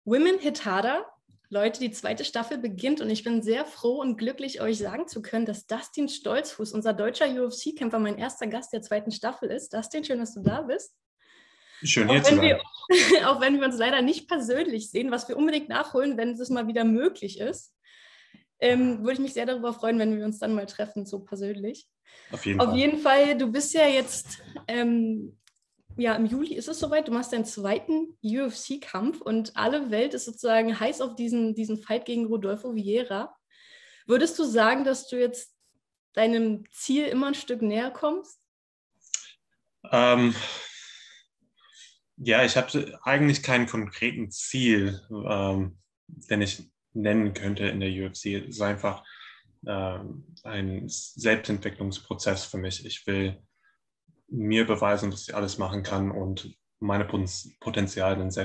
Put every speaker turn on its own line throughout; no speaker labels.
Women Hit Harder. Leute, die zweite Staffel beginnt und ich bin sehr froh und glücklich, euch sagen zu können, dass Dustin Stolzfuß, unser deutscher UFC-Kämpfer, mein erster Gast der zweiten Staffel ist. Dustin, schön, dass du da bist.
Schön hier
Auch
zu
wenn
sein.
wir, auch wenn wir uns leider nicht persönlich sehen, was wir unbedingt nachholen, wenn es mal wieder möglich ist, würde ich mich sehr darüber freuen, wenn wir uns dann mal treffen, so persönlich.
Auf jeden
Auf
Fall.
jeden Fall, du bist ja jetzt ja, im Juli ist es soweit, du machst deinen zweiten UFC-Kampf und alle Welt ist sozusagen heiß auf diesen Fight gegen Rodolfo Vieira. Würdest du sagen, dass du jetzt deinem Ziel immer ein Stück näher kommst?
Ähm, ja, ich habe eigentlich keinen konkreten Ziel, den ich nennen könnte in der UFC. Es ist einfach ein Selbstentwicklungsprozess für mich. Ich will mir beweisen, dass ich alles machen kann und meine Potenziale dann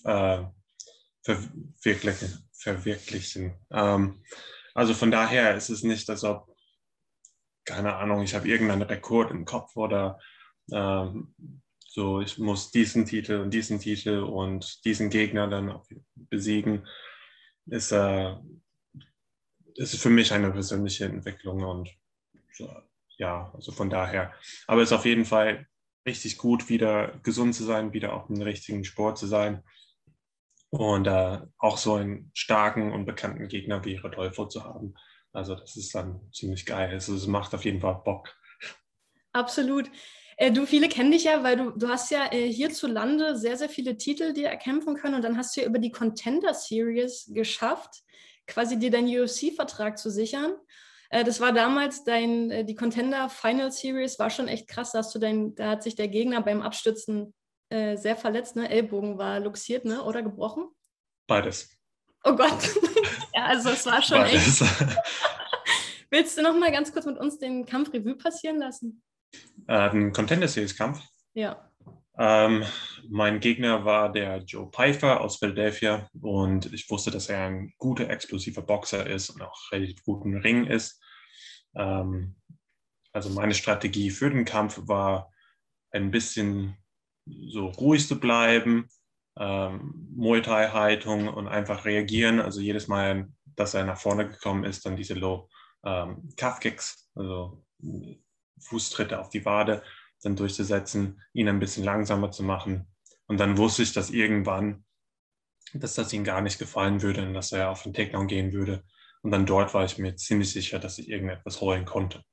verwirklichen. Also von daher ist es nicht, als ob, keine Ahnung, ich habe irgendeinen Rekord im Kopf oder ähm, so, ich muss diesen Titel und diesen Gegner dann besiegen. Ist, äh, ist für mich eine persönliche Entwicklung und so, ja, also von daher. Aber es ist auf jeden Fall richtig gut, wieder gesund zu sein, wieder auf dem richtigen Sport zu sein und auch so einen starken und bekannten Gegner wie Rodolfo zu haben. Also das ist dann ziemlich geil. Also es macht auf jeden Fall Bock.
Absolut. Du, viele kennen dich ja, weil du hast ja hierzulande sehr, sehr viele Titel dir erkämpfen können und dann hast du ja über die Contender Series geschafft, quasi dir deinen UFC-Vertrag zu sichern. Das war damals die Contender Final Series, war schon echt krass. Da hat sich der Gegner beim Abstützen sehr verletzt, ne? Ellbogen war luxiert, ne? Oder gebrochen?
Beides.
Oh Gott. Ja, also es war schon echt.
Beides.
Willst du noch mal ganz kurz mit uns den Kampf Revue passieren lassen?
Ein Contender Series Kampf.
Ja.
Ähm, Mein Gegner war der Joe Pyfer aus Philadelphia und ich wusste, dass er ein guter, explosiver Boxer ist und auch relativ gut im Ring ist. Ähm, also meine Strategie für den Kampf war, ein bisschen so ruhig zu bleiben, Muay Thai-Haltung und einfach reagieren. Also jedes Mal, dass er nach vorne gekommen ist, dann diese Low Calf Kicks, also Fußtritte auf die Wade, dann durchzusetzen, ihn ein bisschen langsamer zu machen. Und dann wusste ich, dass irgendwann, dass das ihm gar nicht gefallen würde und dass er auf den Takedown gehen würde. Und dann dort war ich mir ziemlich sicher, dass ich irgendetwas holen konnte.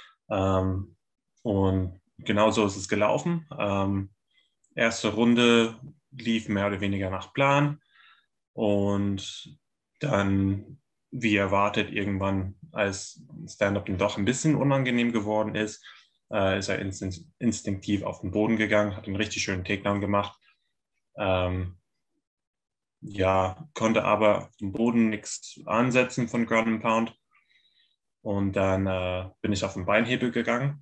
Und genau so ist es gelaufen. Erste Runde lief mehr oder weniger nach Plan und dann, wie erwartet, irgendwann, als Stand-up dann doch ein bisschen unangenehm geworden ist, ist er instinktiv auf den Boden gegangen, hat einen richtig schönen Takedown gemacht. Ja, konnte aber auf dem Boden nichts ansetzen von Ground and Pound. Und dann bin ich auf den Beinhebel gegangen.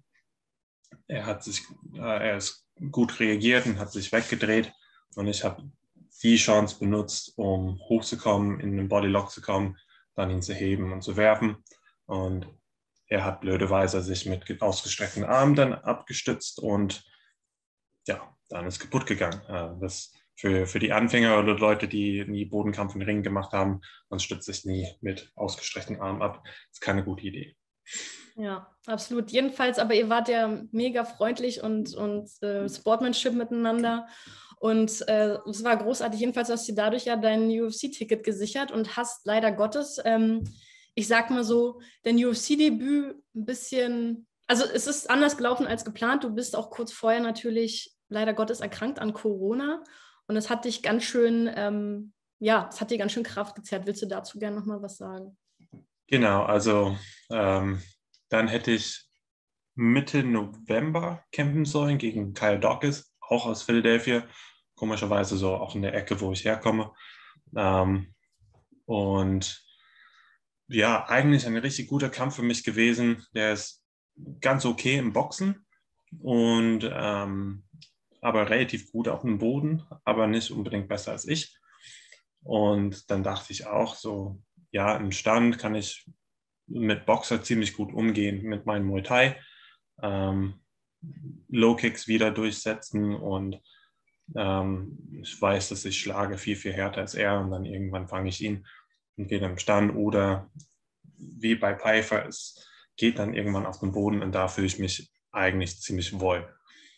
Er ist gut reagiert und hat sich weggedreht. Und ich habe die Chance benutzt, um hochzukommen, in den Bodylock zu kommen, dann ihn zu heben und zu werfen. Und er hat blöderweise sich mit ausgestreckten Armen dann abgestützt und ja, dann ist kaputt gegangen. Das für die Anfänger oder Leute, die nie Bodenkampf im Ring gemacht haben, man stützt sich nie mit ausgestreckten Armen ab. Das ist keine gute Idee.
Ja, absolut. Jedenfalls, aber ihr wart ja mega freundlich und Sportsmanship miteinander. Und es war großartig. Jedenfalls hast du dadurch ja dein UFC-Ticket gesichert und hast leider Gottes, ich sag mal so, dein UFC-Debüt ein bisschen, also es ist anders gelaufen als geplant. Du bist auch kurz vorher natürlich leider Gottes erkrankt an Corona. Und es hat dich ganz schön, ja, es hat dir ganz schön Kraft gezerrt. Willst du dazu gerne nochmal was sagen?
Genau, also dann hätte ich Mitte November campen sollen gegen Kyle Dawkins, auch aus Philadelphia. Komischerweise so auch in der Ecke, wo ich herkomme. Ähm, und ja, eigentlich ein richtig guter Kampf für mich gewesen. Der ist ganz okay im Boxen und aber relativ gut auf dem Boden, aber nicht unbedingt besser als ich. Und dann dachte ich auch so, ja, im Stand kann ich mit Boxer ziemlich gut umgehen, mit meinem Muay Thai. Ähm, Low Kicks wieder durchsetzen und Ich weiß, dass ich schlage viel, viel härter als er und dann irgendwann fange ich ihn entweder im Stand oder wie bei Pfeiffer, es geht dann irgendwann auf den Boden und da fühle ich mich eigentlich ziemlich wohl.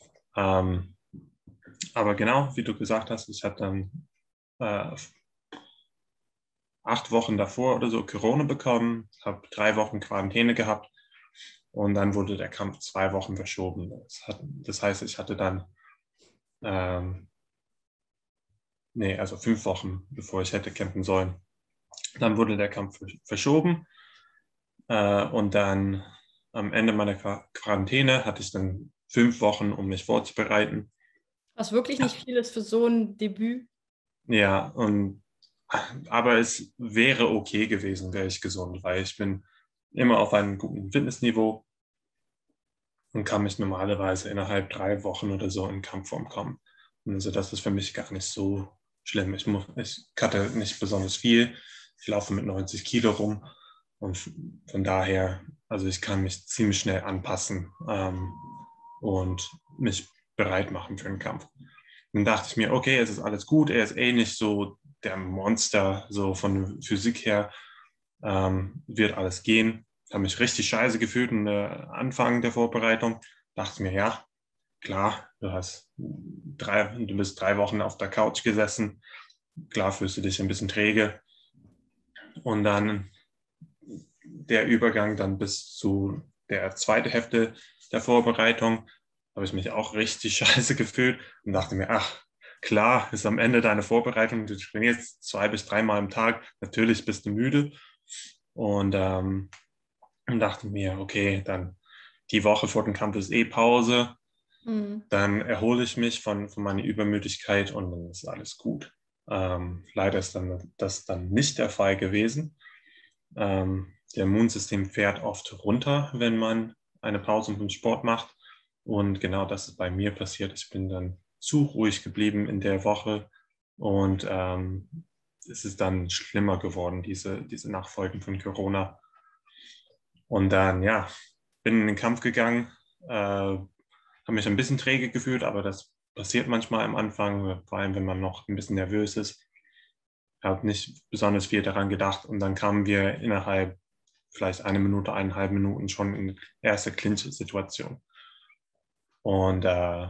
Aber genau, wie du gesagt hast, ich hatte dann 8 Wochen davor oder so Corona bekommen, habe 3 Wochen Quarantäne gehabt und dann wurde der Kampf 2 Wochen verschoben. Das heißt, ich hatte dann also 5 Wochen, bevor ich hätte campen sollen. Dann wurde der Kampf verschoben und dann am Ende meiner Quarantäne hatte ich dann 5 Wochen, um mich vorzubereiten.
Was wirklich nicht viel ist für so ein Debüt.
Ja, aber es wäre okay gewesen, wäre ich gesund, weil ich bin immer auf einem guten Fitnessniveau und kann mich normalerweise innerhalb 3 Wochen oder so in Kampfform kommen. Und also das ist für mich gar nicht so schlimm. Ich cutte nicht besonders viel. Ich laufe mit 90 Kilo rum und von daher, also ich kann mich ziemlich schnell anpassen und mich bereit machen für den Kampf. Dann dachte ich mir, okay, es ist alles gut. Er ist eh nicht so der Monster, so von Physik her wird alles gehen. Ich habe mich richtig scheiße gefühlt am Anfang der Vorbereitung. Dachte mir, ja, klar, du bist 3 Wochen auf der Couch gesessen. Klar fühlst du dich ein bisschen träge. Und dann der Übergang dann bis zu der zweiten Hälfte der Vorbereitung habe ich mich auch richtig scheiße gefühlt und dachte mir, ach, klar, ist am Ende deine Vorbereitung, du trainierst 2 bis 3 Mal am Tag, natürlich bist du müde. Und dachte mir, okay, dann die Woche vor dem Kampf ist Pause. Dann erhole ich mich von meiner Übermüdigkeit und dann ist alles gut. Leider ist das dann nicht der Fall gewesen. Der Immunsystem fährt oft runter, wenn man eine Pause vom Sport macht. Und genau das ist bei mir passiert. Ich bin dann zu ruhig geblieben in der Woche und es ist dann schlimmer geworden, diese Nachfolgen von Corona. Und dann, ja, bin in den Kampf gegangen, habe mich ein bisschen träge gefühlt, aber das passiert manchmal am Anfang, vor allem wenn man noch ein bisschen nervös ist. Habe nicht besonders viel daran gedacht und dann kamen wir innerhalb vielleicht 1 Minute, 1,5 Minuten schon in die erste Clinch-Situation. Und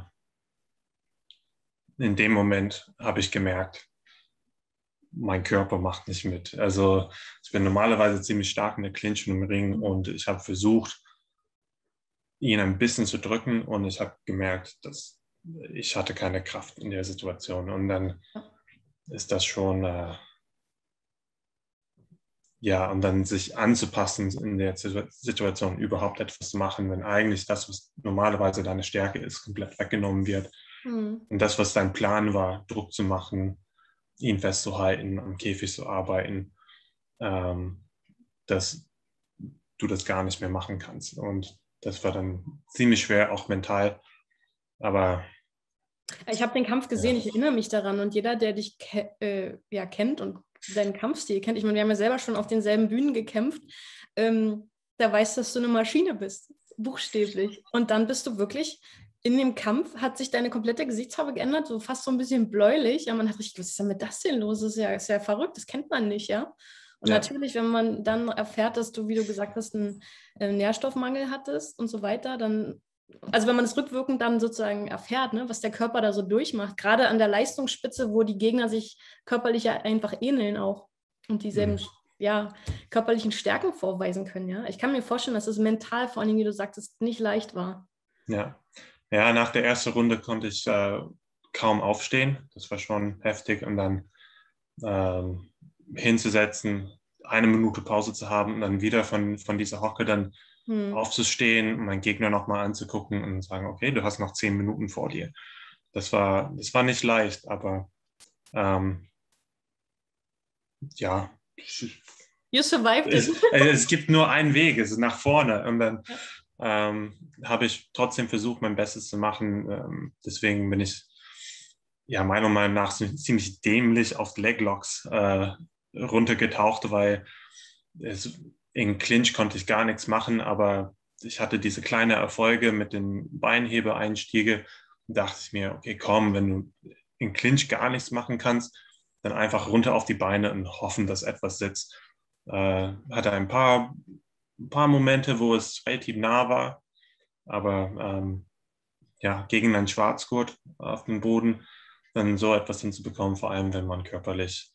in dem Moment habe ich gemerkt, mein Körper macht nicht mit. Also ich bin normalerweise ziemlich stark in der Clinch und im Ring und ich habe versucht, ihn ein bisschen zu drücken und ich habe gemerkt, dass ich hatte keine Kraft in der Situation. Und dann ist das schon, und dann sich anzupassen in der Situation, überhaupt etwas zu machen, wenn eigentlich das, was normalerweise deine Stärke ist, komplett weggenommen wird. Und das, was dein Plan war, Druck zu machen, ihn festzuhalten, am Käfig zu arbeiten, dass du das gar nicht mehr machen kannst. Und das war dann ziemlich schwer, auch mental. Aber
ich habe den Kampf gesehen, ich erinnere mich daran. Und jeder, der dich kennt und deinen Kampfstil kennt, ich meine, wir haben ja selber schon auf denselben Bühnen gekämpft, der weiß, dass du eine Maschine bist, buchstäblich. Und dann bist du wirklich in dem Kampf, hat sich deine komplette Gesichtsfarbe geändert, so fast so ein bisschen bläulich. Ja, man hat richtig, was ist denn mit das denn los? Das ist ja verrückt, das kennt man nicht, ja. Und natürlich, wenn man dann erfährt, dass du, wie du gesagt hast, einen Nährstoffmangel hattest und so weiter, dann, also wenn man es rückwirkend dann sozusagen erfährt, ne, was der Körper da so durchmacht, gerade an der Leistungsspitze, wo die Gegner sich körperlich ja einfach ähneln auch und dieselben körperlichen Stärken vorweisen können, ja. Ich kann mir vorstellen, dass es mental, vor allem, wie du sagtest, nicht leicht war.
Ja, nach der ersten Runde konnte ich kaum aufstehen. Das war schon heftig. Und dann hinzusetzen, 1 Minute Pause zu haben und dann wieder von dieser Hocke dann aufzustehen und meinen Gegner nochmal anzugucken und sagen, okay, du hast noch 10 Minuten vor dir. Das war nicht leicht, aber ja.
You survived it.
Es gibt nur einen Weg, es ist nach vorne. Und dann habe ich trotzdem versucht, mein Bestes zu machen. Deswegen bin ich meiner Meinung nach ziemlich dämlich auf Leglocks runtergetaucht, weil in Clinch konnte ich gar nichts machen, aber ich hatte diese kleinen Erfolge mit den Beinhebeeinstiege und dachte ich mir, okay, komm, wenn du in Clinch gar nichts machen kannst, dann einfach runter auf die Beine und hoffen, dass etwas sitzt. Hatte ein paar Momente, wo es relativ nah war, aber ja, gegen einen Schwarzgurt auf dem Boden dann so etwas hinzubekommen, vor allem wenn man körperlich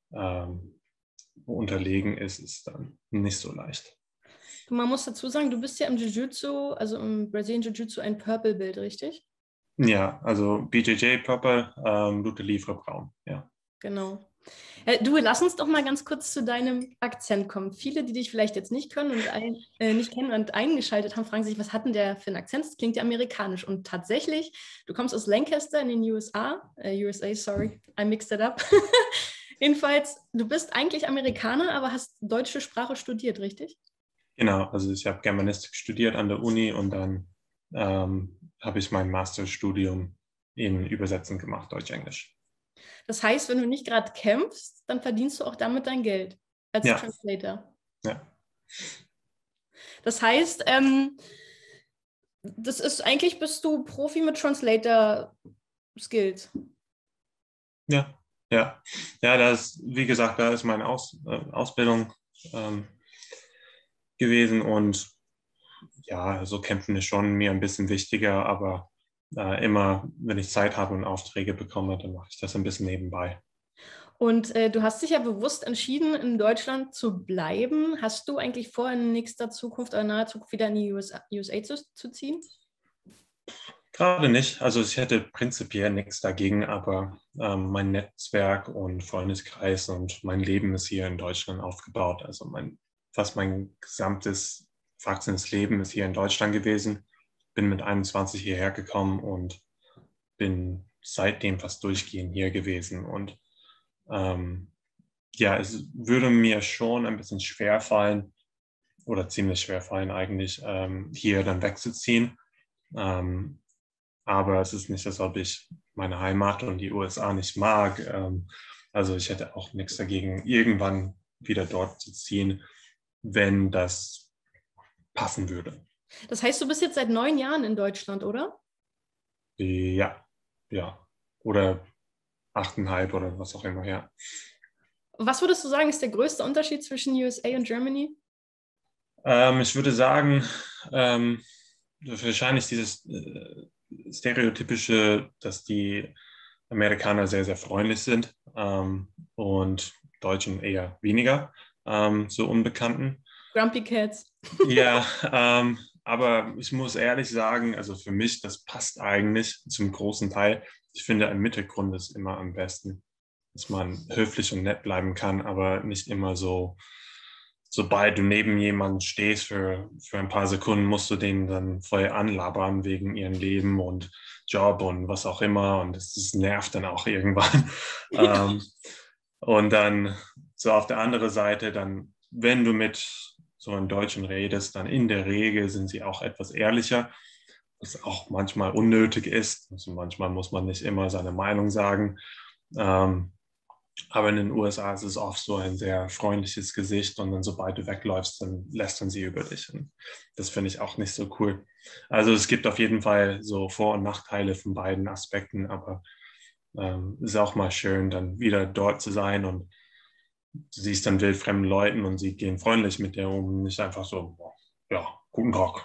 unterlegen ist, ist dann nicht so leicht.
Man muss dazu sagen, du bist ja im Jiu-Jitsu, also im Brazilian Jiu-Jitsu ein Purple-Belt, richtig?
Ja, also BJJ Purple, Lutte Livre Braun, ja.
Genau. Du, lass uns doch mal ganz kurz zu deinem Akzent kommen. Viele, die dich vielleicht jetzt nicht können und nicht kennen und eingeschaltet haben, fragen sich, was hat denn der für einen Akzent? Das klingt ja amerikanisch. Und tatsächlich, du kommst aus Lancaster in den USA, sorry, I mixed it up. Jedenfalls, du bist eigentlich Amerikaner, aber hast deutsche Sprache studiert, richtig?
Genau, also ich habe Germanistik studiert an der Uni und dann habe ich mein Masterstudium in Übersetzen gemacht, Deutsch-Englisch.
Das heißt, wenn du nicht gerade kämpfst, dann verdienst du auch damit dein Geld als
Ja.
Translator.
Ja.
Das heißt, das ist eigentlich, bist du Profi mit Translator-Skills.
Ja, ja. Ja, wie gesagt, da ist meine Ausbildung gewesen und ja, so kämpfen ist schon mir ein bisschen wichtiger, aber immer, wenn ich Zeit habe und Aufträge bekomme, dann mache ich das ein bisschen nebenbei.
Und du hast dich ja bewusst entschieden, in Deutschland zu bleiben. Hast du eigentlich vor, in nächster Zukunft oder naher Zukunft wieder in die USA zu ziehen?
Gerade nicht. Also ich hätte prinzipiell nichts dagegen, aber mein Netzwerk und Freundeskreis und mein Leben ist hier in Deutschland aufgebaut. Also fast mein gesamtes erwachsenes Leben ist hier in Deutschland gewesen. Bin mit 21 hierher gekommen und bin seitdem fast durchgehend hier gewesen. Und ja, es würde mir schon ein bisschen schwer fallen oder ziemlich schwer fallen eigentlich, hier dann wegzuziehen. Aber es ist nicht, als ob ich meine Heimat und die USA nicht mag. Also ich hätte auch nichts dagegen, irgendwann wieder dort zu ziehen, wenn das passen würde.
Das heißt, du bist jetzt seit 9 Jahren in Deutschland, oder?
Ja, ja. Oder 8,5 oder was auch immer, ja.
Was würdest du sagen, ist der größte Unterschied zwischen USA und Germany?
Ich würde sagen, wahrscheinlich dieses stereotypische, dass die Amerikaner sehr, sehr freundlich sind und Deutschen eher weniger, so Unbekannten.
Grumpy Cats.
Ja, aber ich muss ehrlich sagen, also für mich, das passt eigentlich zum großen Teil. Ich finde, ein Mittelgrund ist immer am besten, dass man höflich und nett bleiben kann, aber nicht immer so, sobald du neben jemandem stehst für ein paar Sekunden, musst du den dann voll anlabern wegen ihrem Leben und Job und was auch immer und das nervt dann auch irgendwann. Und dann so auf der anderen Seite, dann, wenn du mit so einem Deutschen redest, dann in der Regel sind sie auch etwas ehrlicher, was auch manchmal unnötig ist. Also manchmal muss man nicht immer seine Meinung sagen. Aber in den USA ist es oft so ein sehr freundliches Gesicht und dann sobald du wegläufst, dann lästern sie über dich. Und das finde ich auch nicht so cool. Also es gibt auf jeden Fall so Vor- und Nachteile von beiden Aspekten, aber es ist auch mal schön, dann wieder dort zu sein und du siehst dann wildfremden Leuten und sie gehen freundlich mit dir um, nicht einfach so, ja, guten Tag.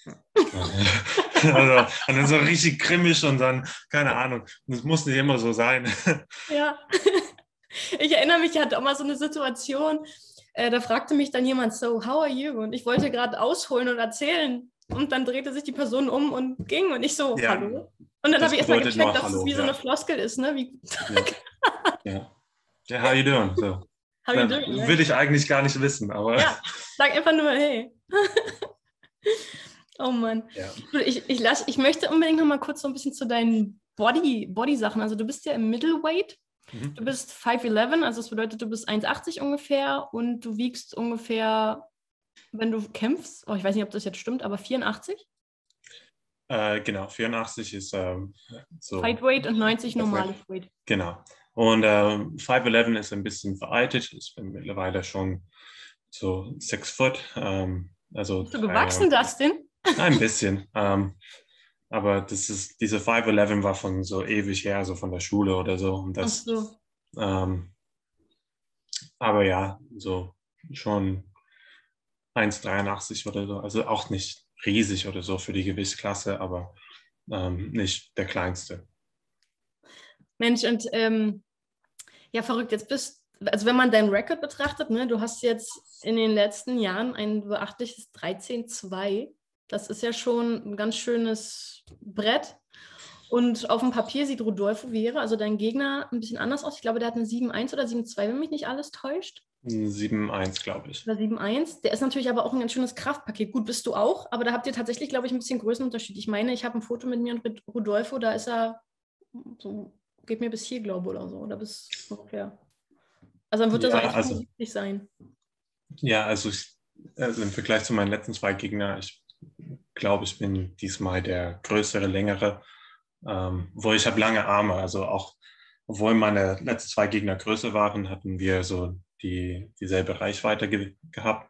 Also, und dann so richtig grimmig und dann, keine Ahnung, das muss nicht immer so sein.
Ja. Ich erinnere mich, ich hatte auch mal so eine Situation, da fragte mich dann jemand so, how are you? Und ich wollte gerade ausholen und erzählen. Und dann drehte sich die Person um und ging und ich so,
Ja,
hallo? Und dann habe ich erstmal gecheckt, dass
Hallo,
es wie so
ja.
eine Floskel ist, ne? Wie,
Ja. Ja, how you doing? So.
how you doing?
Will ich eigentlich gar nicht wissen, aber.
Ja, sag einfach nur, hey. Oh Mann.
Ja.
Ich möchte unbedingt noch mal kurz so ein bisschen zu deinen Body-Sachen. Also du bist ja im Middleweight. Du bist 5'11", also das bedeutet, du bist 1,80 ungefähr und du wiegst ungefähr, wenn du kämpfst, ich weiß nicht, ob das jetzt stimmt, aber 84?
Genau, 84 ist so.
Fightweight und 90 normales Weight.
Genau. Und 5'11 ist ein bisschen veraltet. Ich bin mittlerweile schon so 6 Foot. Also
Bist du gewachsen, Dustin?
Ein bisschen. Aber diese 5'11 war von so ewig her, so von der Schule oder so. Und
Ach so.
ähm, aber ja, so schon 1,83 oder so. Also auch nicht riesig oder so für die Gewichtsklasse, aber nicht der kleinste.
Mensch, und ja, verrückt, also wenn man deinen Rekord betrachtet, ne, du hast jetzt in den letzten Jahren ein beachtliches 13,2. Das ist ja schon ein ganz schönes Brett. Und auf dem Papier sieht Rodolfo Vieira, also dein Gegner, ein bisschen anders aus. Ich glaube, der hat eine 7,1 oder 7,2, wenn mich nicht alles täuscht.
7,1, glaube ich.
Oder 7,1. Der ist natürlich aber auch ein ganz schönes Kraftpaket. Gut, bist du auch, aber da habt ihr tatsächlich, glaube ich, ein bisschen Größenunterschied. Ich meine, ich habe ein Foto mit mir und mit Rodolfo, da ist er so, geht mir bis hier, glaube ich, oder so. Oder bis ungefähr. Also dann wird er so
Ja,
1,75 sein.
also im Vergleich zu meinen letzten zwei Gegnern, ich glaube, ich bin diesmal der größere, längere. Wo ich habe lange Arme, also auch, obwohl meine letzten zwei Gegner größer waren, hatten wir so dieselbe Reichweite gehabt.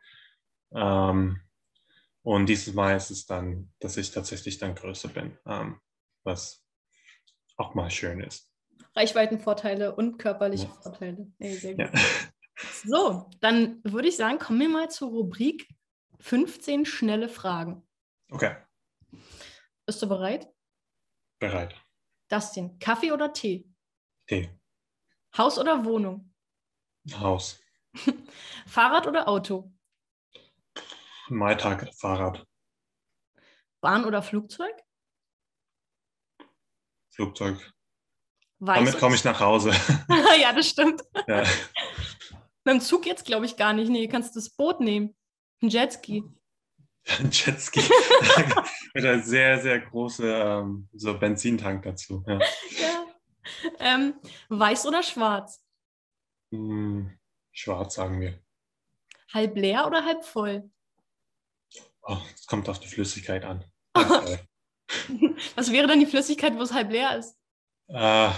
Und dieses Mal ist es dann, dass ich tatsächlich dann größer bin, was auch mal schön ist.
Reichweitenvorteile und körperliche
Ja.
Vorteile. Ey, sehr
Ja.
gut. So, dann würde ich sagen, kommen wir mal zur Rubrik 15 schnelle Fragen.
Okay,
Bist du bereit?
bereit.
Dustin, Kaffee oder Tee?
Tee,
Haus oder Wohnung?
Haus,
Fahrrad oder Auto?
Maitag, Fahrrad,
Bahn oder Flugzeug?
Flugzeug.
Weiß
Damit
oder
komme ich nach Hause.
ja, das stimmt.
Ja.
Mit dem Zug jetzt glaube ich gar nicht. Nee, du kannst das Boot nehmen. Ein Jetski.
Ein Jetski mit einem sehr, sehr großen so Benzintank dazu. Ja.
Ja. Weiß oder schwarz?
Schwarz, sagen wir.
Halb leer oder halb voll?
Oh, es kommt auf die Flüssigkeit an. Halb voll.
Was wäre denn die Flüssigkeit, wo es halb leer ist?
Ja,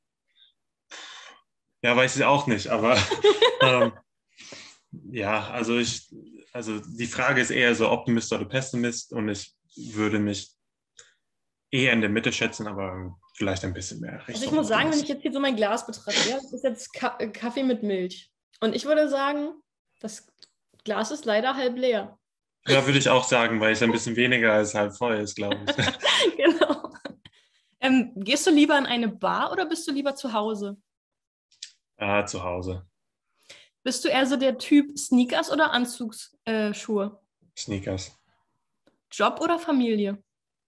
weiß ich auch nicht, aber ähm, ja, also die Frage ist eher so Optimist oder Pessimist und ich würde mich eher in der Mitte schätzen, aber vielleicht ein bisschen mehr
Also ich
Richtung
muss sagen, wenn ich
Optimist.
jetzt hier so mein Glas betrachte, ja, das ist jetzt Kaffee mit Milch. Und ich würde sagen, das Glas ist leider halb leer.
Ja, würde ich auch sagen, weil es ein bisschen weniger als halb voll ist, glaube ich.
Genau. Gehst du lieber in eine Bar oder bist du lieber zu Hause?
Zu Hause.
Bist du eher so der Typ Sneakers oder Anzugsschuhe?
Sneakers.
Job oder Familie?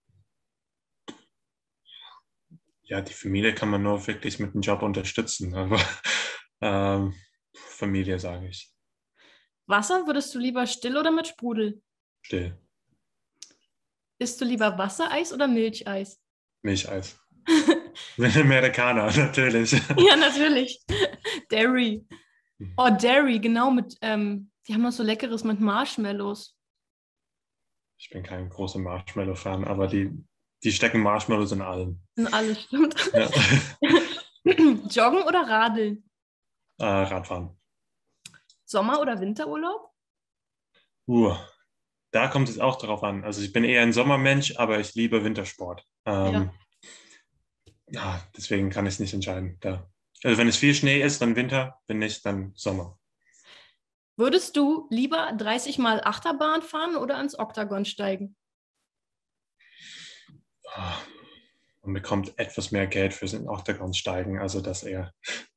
Ja, die Familie kann man nur wirklich mit dem Job unterstützen, aber Familie sage ich.
Wasser würdest du lieber still oder mit Sprudel?
Still.
Isst du lieber Wassereis oder Milcheis?
Milcheis. Bin Amerikaner, natürlich.
Ja, natürlich. Dairy. Oh, Dairy, genau mit, die haben noch so Leckeres mit Marshmallows.
Ich bin kein großer Marshmallow-Fan, aber die stecken Marshmallows in allem.
Und alles stimmt.
Ja.
Joggen oder Radeln?
Radfahren.
Sommer- oder Winterurlaub?
Uh, Da kommt es auch darauf an. Also ich bin eher ein Sommermensch, aber ich liebe Wintersport.
Ja.
Ja, deswegen kann ich es nicht entscheiden. Da. Also wenn es viel Schnee ist, dann Winter, wenn nicht, dann Sommer.
Würdest du lieber 30 Mal Achterbahn fahren oder ans Oktagon steigen?
Man bekommt etwas mehr Geld fürs in Octagon steigen, also das eher.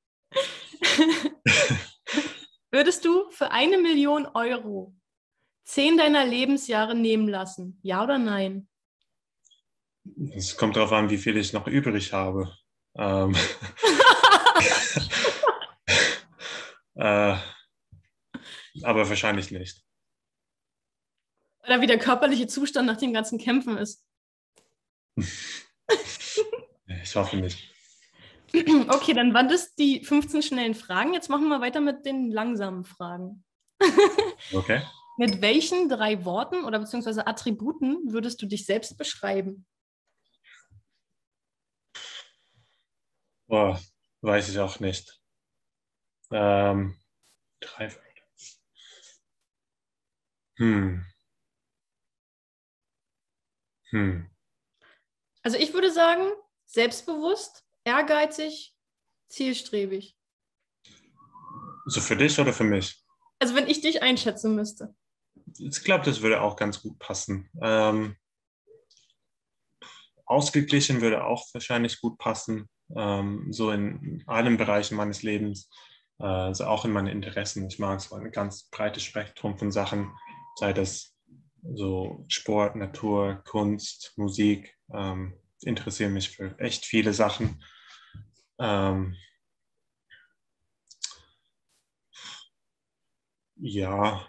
Würdest du für 1 Million Euro 10 deiner Lebensjahre nehmen lassen? Ja oder nein?
Es kommt darauf an, wie viel ich noch übrig habe. Äh, aber wahrscheinlich nicht.
Oder wie der körperliche Zustand nach dem ganzen Kämpfen ist.
Ich hoffe nicht.
Okay, dann waren das die 15 schnellen Fragen. Jetzt machen wir weiter mit den langsamen Fragen.
Okay.
Mit welchen 3 Worten oder beziehungsweise Attributen würdest du dich selbst beschreiben?
Boah, weiß ich auch nicht. 3 Wörter. Hm. Hm.
Also ich würde sagen, selbstbewusst, ehrgeizig, zielstrebig.
So für dich oder für mich?
Also wenn ich dich einschätzen müsste.
Ich glaube, das würde auch ganz gut passen. Ausgeglichen würde auch wahrscheinlich gut passen, so in allen Bereichen meines Lebens, also auch in meinen Interessen. Ich mag so ein ganz breites Spektrum von Sachen, sei das so Sport, Natur, Kunst, Musik, interessiere mich für echt viele Sachen. Ja,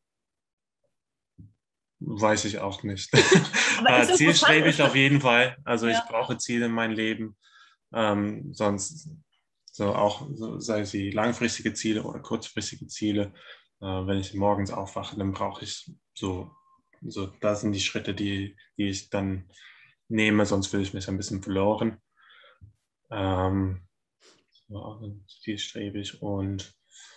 weiß ich auch nicht.
Aber ist interessant,
Zielstrebig auf jeden Fall. Also ich
ja.
brauche Ziele in meinem Leben. Sonst so auch, so, sei sie langfristige Ziele oder kurzfristige Ziele. Wenn ich morgens aufwache, dann brauche ich so, das sind die Schritte, die ich dann nehme, sonst fühle ich mich ein bisschen verloren. Ja, zielstrebig und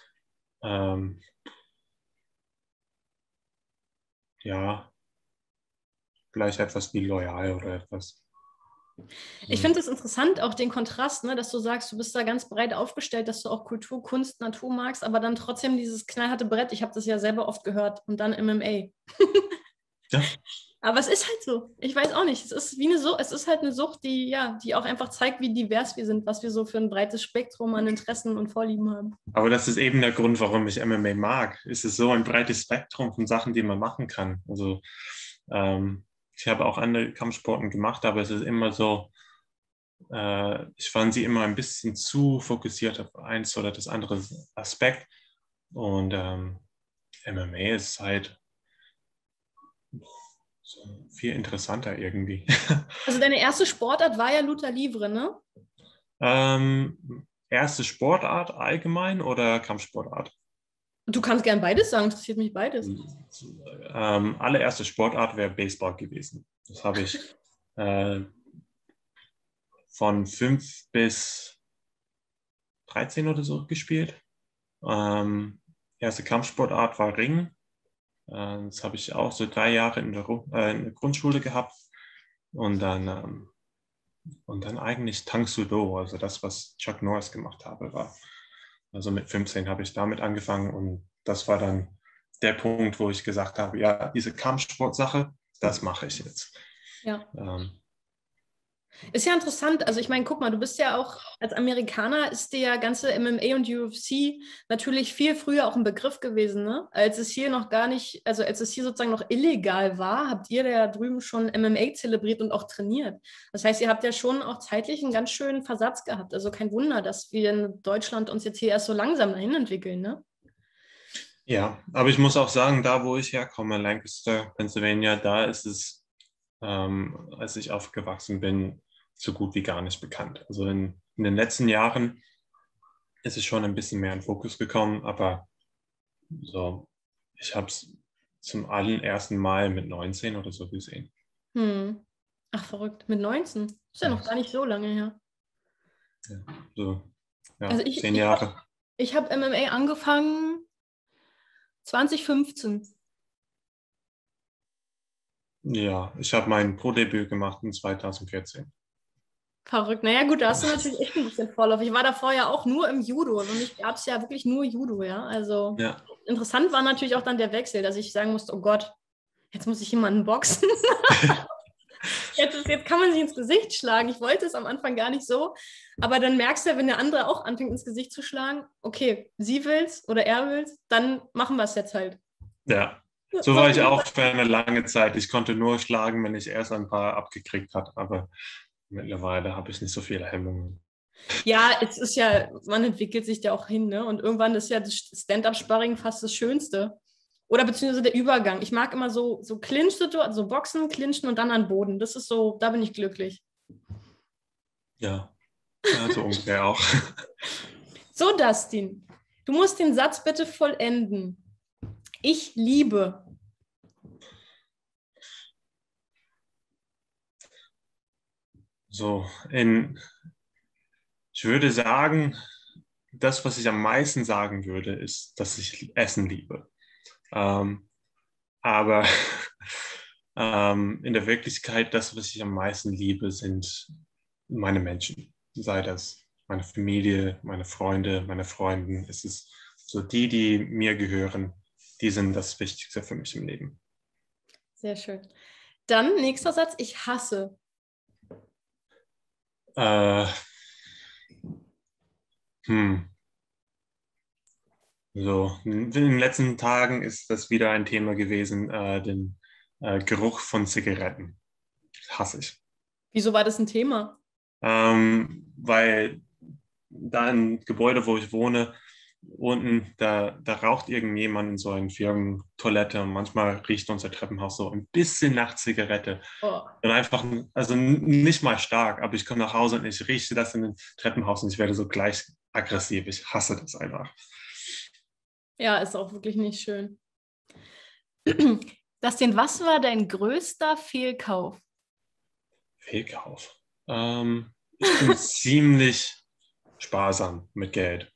ja, vielleicht etwas wie loyal oder etwas.
Ich finde es interessant, auch den Kontrast, ne, dass du sagst, du bist da ganz breit aufgestellt, dass du auch Kultur, Kunst, Natur magst, aber dann trotzdem dieses knallharte Brett. Ich habe das ja selber oft gehört und dann MMA.
Ja.
Aber es ist halt so. Ich weiß auch nicht. Es ist wie eine Sucht. Es ist halt eine Sucht, die, ja, die auch einfach zeigt, wie divers wir sind, was wir so für ein breites Spektrum an Interessen und Vorlieben haben.
Aber das ist eben der Grund, warum ich MMA mag. Es ist so ein breites Spektrum von Sachen, die man machen kann. Also ich habe auch andere Kampfsporten gemacht, aber es ist immer so, ich fand sie immer ein bisschen zu fokussiert auf eins oder das andere Aspekt. Und MMA ist halt so viel interessanter irgendwie.
Also deine erste Sportart war ja Lucha Livre, ne?
Erste Sportart allgemein oder Kampfsportart?
Du kannst gern beides sagen, interessiert mich beides.
Allererste Sportart wäre Baseball gewesen. Das habe ich von 5 bis 13 oder so gespielt. Erste Kampfsportart war Ringen. Das habe ich auch so 3 Jahre in der Grundschule gehabt. Und dann eigentlich Tang Soo Do, also das, was Chuck Norris gemacht habe, war. Also mit 15 habe ich damit angefangen und das war dann der Punkt, wo ich gesagt habe, ja, diese Kampfsportsache, das mache ich jetzt.
Ja. Ist ja interessant. Also ich meine, guck mal, du bist ja auch als Amerikaner, ist dir ja ganze MMA und UFC natürlich viel früher auch ein Begriff gewesen, ne? Als es hier noch gar nicht, also als es hier sozusagen noch illegal war, habt ihr da drüben schon MMA zelebriert und auch trainiert. Das heißt, ihr habt ja schon auch zeitlich einen ganz schönen Versatz gehabt. Also kein Wunder, dass wir in Deutschland uns jetzt hier erst so langsam dahin entwickeln, ne?
Ja, aber ich muss auch sagen, da wo ich herkomme, Lancaster, Pennsylvania, da ist es, als ich aufgewachsen bin, so gut wie gar nicht bekannt. Also in den letzten Jahren ist es schon ein bisschen mehr in Fokus gekommen, aber so, ich habe es zum allerersten Mal mit 19 oder so gesehen.
Hm. Ach, verrückt. Mit 19. Ist ja noch gar nicht so lange her.
Ja, so,
Also
ja,
ich,
10
ich habe
Jahre.
ich hab MMA angefangen 2015.
Ja, ich habe mein Pro-Debüt gemacht in 2014.
Verrückt. Naja, gut, da hast du natürlich echt ein bisschen Vorlauf. Ich war davor ja auch nur im Judo und ich gab es ja wirklich nur Judo, ja. Also
Ja,
interessant war natürlich auch dann der Wechsel, dass ich sagen musste, oh Gott, jetzt muss ich jemanden boxen. Jetzt kann man sich ins Gesicht schlagen. Ich wollte es am Anfang gar nicht so. Aber dann merkst du ja, wenn der andere auch anfängt, ins Gesicht zu schlagen, okay, sie will's oder er will's, dann machen wir es jetzt halt.
ja. So
So,
war ich auch für eine lange Zeit. Ich konnte nur schlagen, wenn ich erst ein paar abgekriegt hatte, aber mittlerweile habe ich nicht so viele Hemmungen.
ja, es ist ja, man entwickelt sich ja auch hin, ne? Und irgendwann ist ja das Stand-up-Sparring fast das Schönste. Oder beziehungsweise der Übergang. Ich mag immer so Clinch-Situationen, so Boxen, Clinchen und dann an Boden. Das ist so, da bin ich glücklich.
Ja, ja, so ungefähr auch.
So, Dustin, du musst den Satz bitte vollenden. Ich liebe.
So, ich würde sagen, das, was ich am meisten sagen würde, ist, dass ich Essen liebe. Aber In der Wirklichkeit, das, was ich am meisten liebe, sind meine Menschen. Sei das meine Familie, meine Freunde, meine Freunde. Es ist so die mir gehören, die sind das Wichtigste für mich im Leben.
Sehr schön. Dann nächster Satz, ich hasse.
Äh, So, in den letzten Tagen ist das wieder ein Thema gewesen, den Geruch von Zigaretten. Das hasse ich.
Wieso war das ein Thema?
Weil da im Gebäude, wo ich wohne, unten, da raucht irgendjemand in so einer Firmentoilette und manchmal riecht unser Treppenhaus so ein bisschen nach Zigarette.
Oh.
Und einfach, also nicht mal stark, aber ich komme nach Hause und ich rieche das in dem Treppenhaus und ich werde so gleich aggressiv. Ich hasse das einfach.
Ja, ist auch wirklich nicht schön. Was war dein größter Fehlkauf?
Fehlkauf. Ich bin ziemlich sparsam mit Geld.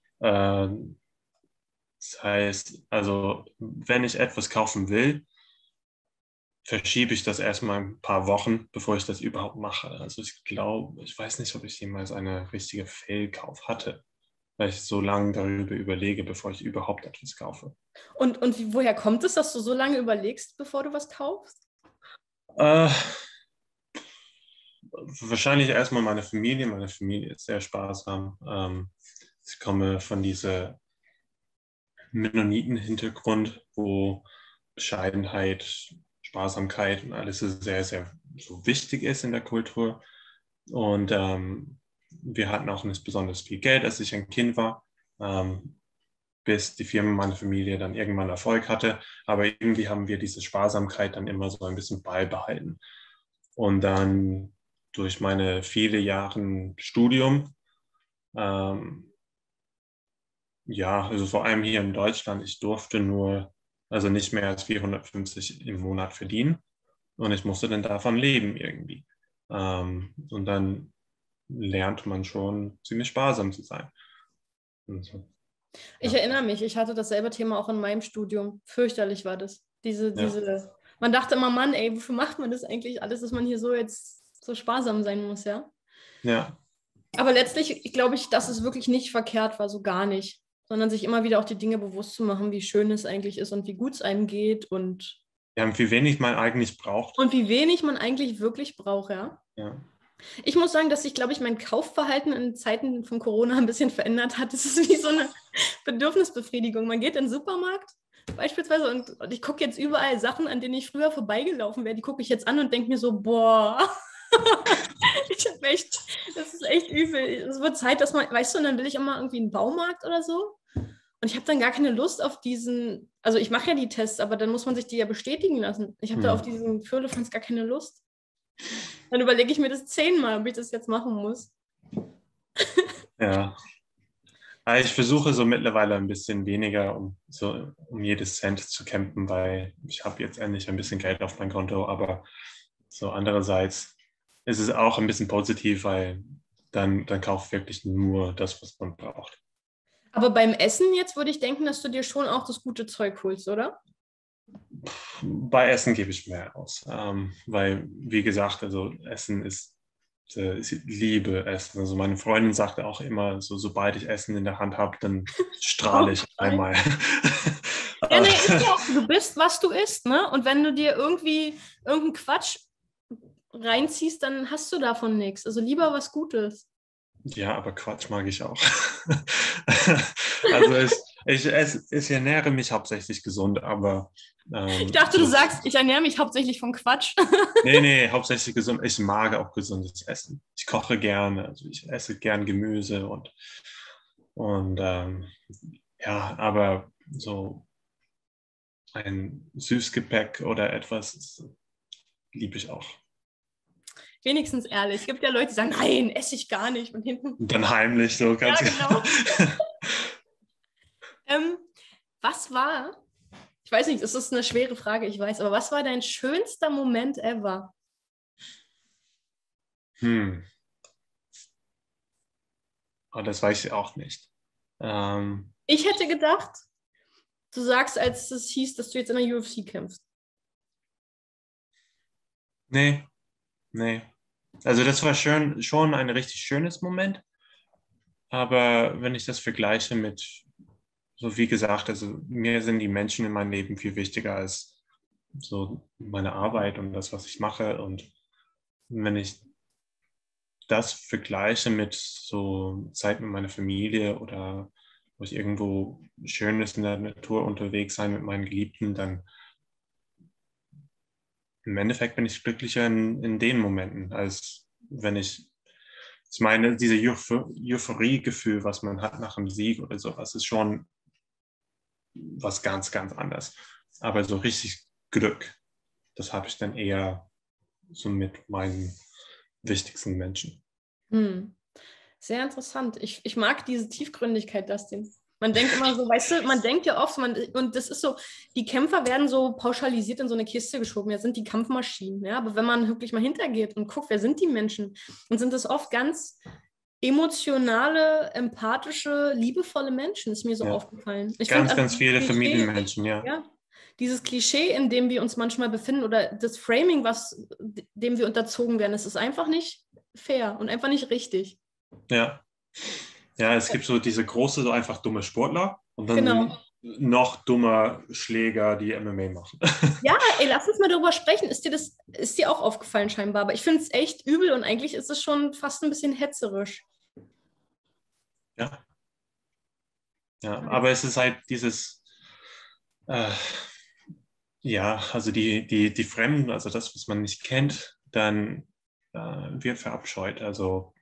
Das heißt, also wenn ich etwas kaufen will, verschiebe ich das erstmal ein paar Wochen, bevor ich das überhaupt mache. Also ich weiß nicht, ob ich jemals eine richtige Fehlkauf hatte, weil ich so lange darüber überlege, bevor ich überhaupt etwas kaufe.
Und woher kommt es, dass du so lange überlegst, bevor du was kaufst?
Äh, Wahrscheinlich erstmal meine Familie. Meine Familie ist sehr sparsam. Ich komme von diesem Mennoniten-Hintergrund, wo Bescheidenheit, Sparsamkeit und alles sehr, sehr so wichtig ist in der Kultur. Und wir hatten auch nicht besonders viel Geld, als ich ein Kind war, bis die Firma meiner Familie dann irgendwann Erfolg hatte. Aber irgendwie haben wir diese Sparsamkeit dann immer so ein bisschen beibehalten. Und dann durch meine viele Jahre Studium, ja, also vor allem hier in Deutschland, ich durfte also nicht mehr als 450 im Monat verdienen und ich musste dann davon leben irgendwie. Und dann lernt man schon ziemlich sparsam zu sein. So,
Ich
ja.
erinnere mich, ich hatte dasselbe Thema auch in meinem Studium. Fürchterlich war das.
Ja.
Man dachte immer, Mann, ey, wofür macht man das eigentlich alles, dass man hier so jetzt so sparsam sein muss, ja?
Ja.
Aber letztlich glaube ich, dass es wirklich nicht verkehrt war, so gar nicht. Sondern sich immer wieder auch die Dinge bewusst zu machen, wie schön es eigentlich ist und wie gut es einem geht
Ja, wie wenig man eigentlich braucht.
und wie wenig man eigentlich wirklich braucht, ja.
Ja.
Ich muss sagen, dass sich, glaube ich, mein Kaufverhalten in Zeiten von Corona ein bisschen verändert hat. Es ist wie so eine Bedürfnisbefriedigung. Man geht in den Supermarkt beispielsweise und ich gucke jetzt überall Sachen, an denen ich früher vorbeigelaufen wäre. Die gucke ich jetzt an und denke mir so, boah, das ist echt übel. Es wird Zeit, dass man, weißt du, und dann will ich immer irgendwie einen Baumarkt oder so. Und ich habe dann gar keine Lust auf also ich mache ja die Tests, aber dann muss man sich die ja bestätigen lassen. Ich habe da auf diesen Firlefanz gar keine Lust. Dann überlege ich mir das 10-mal, ob ich das jetzt machen muss.
Ja. Aber ich versuche so mittlerweile ein bisschen weniger, um jedes Cent zu kämpfen, weil ich habe jetzt endlich ein bisschen Geld auf mein Konto, aber so andererseits ist es auch ein bisschen positiv, weil dann kauft wirklich nur das, was man braucht.
Aber beim Essen jetzt würde ich denken, dass du dir schon auch das gute Zeug holst, oder?
Bei Essen gebe ich mehr aus, weil, wie gesagt, also Essen ich liebe Essen. Also meine Freundin sagte auch immer, sobald ich Essen in der Hand habe, dann strahle ich einmal.
Ja, nee, ist ja auch, du bist, was du isst, ne? Und wenn du dir irgendwie irgendeinen Quatsch reinziehst, dann hast du davon nichts. Also lieber was Gutes.
Ja, aber Quatsch mag ich auch. Also ich ernähre mich hauptsächlich gesund, aber
Ich dachte, du sagst, ich ernähre mich hauptsächlich von Quatsch.
nee, hauptsächlich gesund. Ich mag auch gesundes Essen. Ich koche gerne, also ich esse gern Gemüse und ja, aber so ein Süßgebäck oder etwas liebe ich auch.
Wenigstens ehrlich. Es gibt ja Leute, die sagen, nein, esse ich gar nicht. Und hinten.
Und dann heimlich so ganz.
Ja, genau. Was war, ich weiß nicht, das ist eine schwere Frage, ich weiß, aber was war dein schönster Moment ever?
Oh, das weiß ich auch nicht.
Ich hätte gedacht, du sagst, als es hieß, dass du jetzt in der UFC kämpfst.
Nee, nee. Also das war schon ein richtig schönes Moment, aber wenn ich das vergleiche mit, so wie gesagt, also mir sind die Menschen in meinem Leben viel wichtiger als so meine Arbeit und das, was ich mache. Und wenn ich das vergleiche mit so Zeit mit meiner Familie oder wo ich irgendwo Schönes in der Natur unterwegs sein mit meinen Geliebten, dann im Endeffekt bin ich glücklicher in den Momenten, als wenn ich meine, diese Euphorie-Gefühl, was man hat nach einem Sieg oder sowas, ist schon was ganz, ganz anderes. Aber so richtig Glück, das habe ich dann eher so mit meinen wichtigsten Menschen.
Hm. Sehr interessant. Ich mag diese Tiefgründigkeit, Dustin. Man denkt immer so, weißt du, man denkt ja oft, und das ist so, die Kämpfer werden so pauschalisiert in so eine Kiste geschoben. Ja, sind die Kampfmaschinen. Ja, aber wenn man wirklich mal hintergeht und guckt, wer sind die Menschen, dann sind das oft ganz emotionale, empathische, liebevolle Menschen, ist mir so
Ja,
aufgefallen. Ich finde
ganz,
also
ganz
dieses
viele
Klischee,
Familienmenschen, ja.
ja, dieses Klischee, in dem wir uns manchmal befinden oder das Framing, dem wir unterzogen werden, es ist einfach nicht fair und einfach nicht richtig.
Ja. Ja, es gibt so diese große, so einfach dumme Sportler und dann
Genau.
noch dummer Schläger, die MMA machen.
Ja, ey, lass uns mal darüber sprechen. Ist dir auch aufgefallen scheinbar, aber ich finde es echt übel und eigentlich ist es schon fast ein bisschen hetzerisch.
Ja, ja, aber es ist halt dieses, äh, ja, also die Fremden, also das, was man nicht kennt, dann wird verabscheut. Also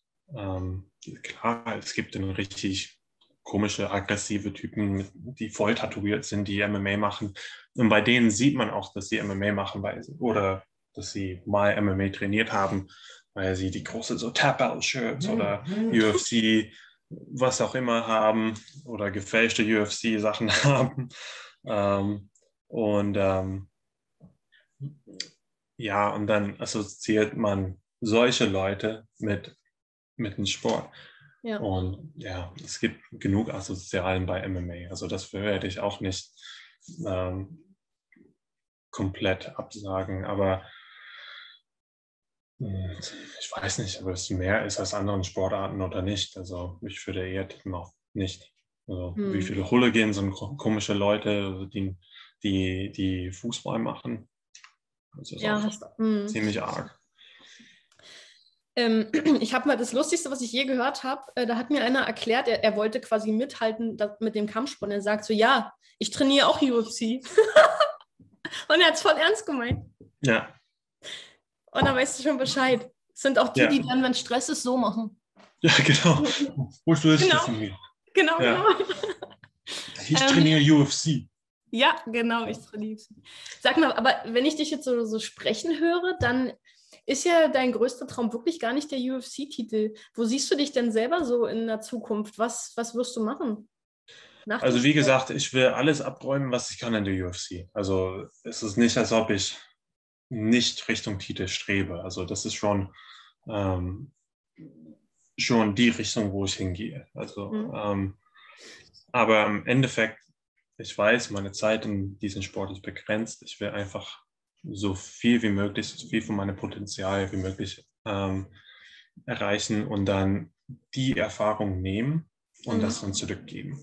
klar, es gibt dann richtig komische, aggressive Typen, die voll tätowiert sind, die MMA machen. Und bei denen sieht man auch, dass sie MMA machen, oder dass sie mal MMA trainiert haben, weil sie die große so Tap-Out-Shirts oder UFC, was auch immer haben oder gefälschte UFC-Sachen haben. Ähm, und ja, und dann assoziiert man solche Leute mit dem Sport.
Ja.
Und ja, es gibt genug Asozialen bei MMA. Also das werde ich auch nicht komplett absagen. Aber ich weiß nicht, ob es mehr ist als anderen Sportarten oder nicht. Also ich würde eher tippen auf nicht. Also wie
Hm.
viele Hooligans und komische Leute, die Fußball machen. Das ist
Ja,
auch
hast du. Hm.
ziemlich arg.
Ich habe mal das Lustigste, was ich je gehört habe, da hat mir einer erklärt, er wollte quasi mithalten mit dem Kampfsport. Er sagt so, ja, ich trainiere auch UFC. Und er hat es voll ernst gemeint.
Ja,
Und dann weißt du schon Bescheid. Es sind auch die,
ja,
die dann, wenn Stress ist, so machen.
ja, genau. Wo willst du
Genau,
von mir?
genau, genau.
Ja, ich
Ähm,
trainiere UFC.
ja, genau, ich trainiere UFC. Sag mal, aber wenn ich dich jetzt so sprechen höre, dann ist ja dein größter Traum wirklich gar nicht der UFC-Titel. Wo siehst du dich denn selber so in der Zukunft? Was wirst du machen nach dem
Also wie
Sport?
gesagt, ich will alles abräumen, was ich kann in der UFC. Also es ist nicht, als ob ich nicht Richtung Titel strebe. Also das ist ähm, schon die Richtung, wo ich hingehe. Also,
Hm.
aber im Endeffekt, ich weiß, meine Zeit in diesem Sport ist begrenzt. Ich will einfach so viel wie möglich, so viel von meinem Potenzial wie möglich erreichen und dann die Erfahrung nehmen und
Mhm.
das dann zurückgeben.